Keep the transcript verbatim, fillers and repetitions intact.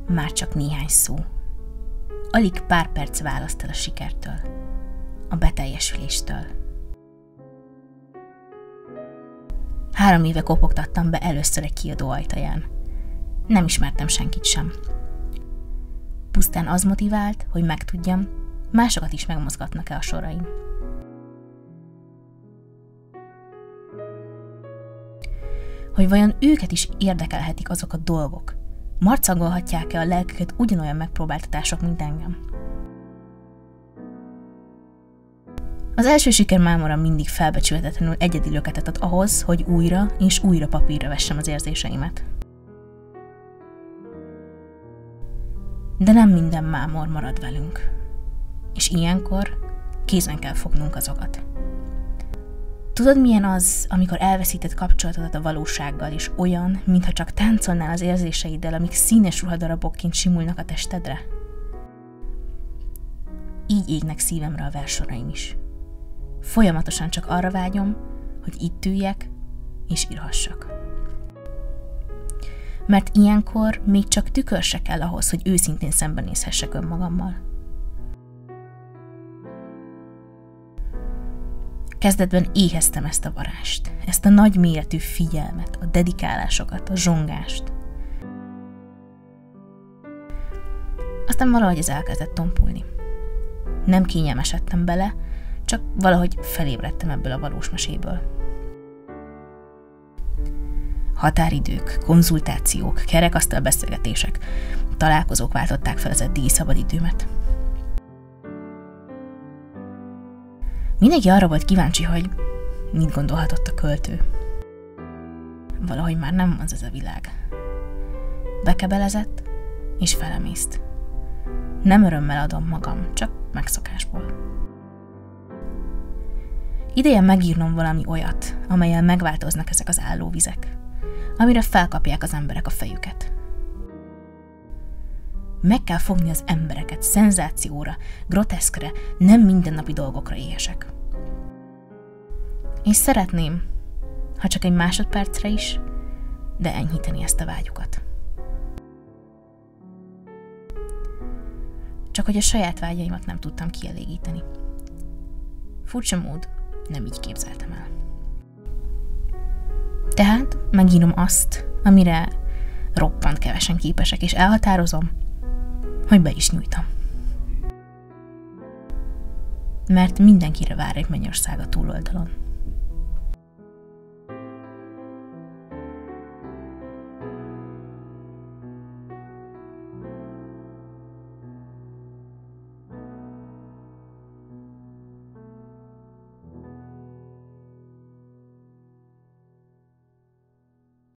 már csak néhány szó. Alig pár perc választ el a sikertől, a beteljesüléstől. Három éve kopogtattam be először egy kiadó ajtaján. Nem ismertem senkit sem. Pusztán az motivált, hogy megtudjam, másokat is megmozgatnak-e a soraim. Hogy vajon őket is érdekelhetik azok a dolgok, marcangolhatják-e a lelküket ugyanolyan megpróbáltatások, mint engem. Az első siker mámora mindig felbecsülhetetlenül egyedi löketet ad ahhoz, hogy újra és újra papírra vessem az érzéseimet. De nem minden mámor marad velünk, és ilyenkor kézen kell fognunk azokat. Tudod, milyen az, amikor elveszíted kapcsolatodat a valósággal, és olyan, mintha csak táncolnál az érzéseiddel, amik színes ruhadarabokként simulnak a testedre? Így égnek szívemre a verssoraim is. Folyamatosan csak arra vágyom, hogy itt üljek és írhassak. Mert ilyenkor még csak tükör se kell ahhoz, hogy őszintén szembenézhessek önmagammal. Kezdetben éheztem ezt a varást, ezt a nagy méretű figyelmet, a dedikálásokat, a zsongást. Aztán valahogy ez elkezdett tompulni. Nem kényelmesedtem bele, csak valahogy felébredtem ebből a valós meséből. Határidők, konzultációk, kerekasztal beszélgetések, találkozók váltották fel az eddigi szabadidőmet. Mindenki arra volt kíváncsi, hogy mit gondolhatott a költő. Valahogy már nem az ez a világ. Bekebelezett és felemészt. Nem örömmel adom magam, csak megszokásból. Ideje megírnom valami olyat, amellyel megváltoznak ezek az állóvizek, amire felkapják az emberek a fejüket. Meg kell fogni az embereket szenzációra, groteszkre, nem mindennapi dolgokra éhesek. És szeretném, ha csak egy másodpercre is, de enyhíteni ezt a vágyukat. Csak hogy a saját vágyaimat nem tudtam kielégíteni. Furcsa mód, nem így képzeltem el. Tehát megírom azt, amire roppant kevesen képesek, és elhatározom, hogy be is nyújtom. Mert mindenkire vár egy mennyország a túloldalon.